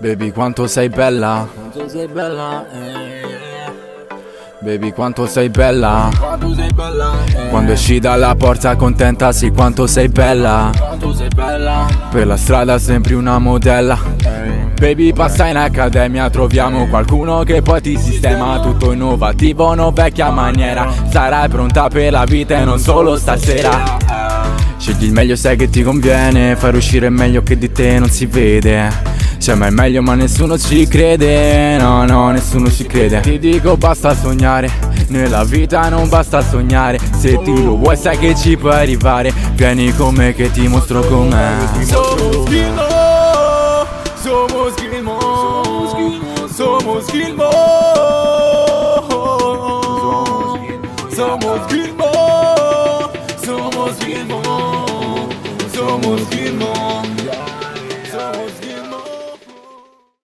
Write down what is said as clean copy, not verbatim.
Baby quanto sei bella, Quanto sei bella, baby quanto sei bella. Quanto sei bella, Quando esci dalla porta contenta, sì quanto sei bella. Quanto sei bella, Per la strada sembri una modella. Baby passa in accademia, troviamo qualcuno che poi ti sistema. Tutto innovativo, no vecchia maniera. Sarai pronta per la vita e non solo stasera. Scegli il meglio, sai che ti conviene. Far uscire meglio che di te non si vede. Cioè ma è meglio ma nessuno ci crede. No no, nessuno ci crede. Ti dico basta sognare, nella vita non basta sognare. Se ti lo vuoi sai che ci puoi arrivare. Vieni con me che ti mostro com'è. Somos Gilmo, somos Gilmo, somos Gilmo, somos Gilmo, somos Gilmo, somos Gilmo.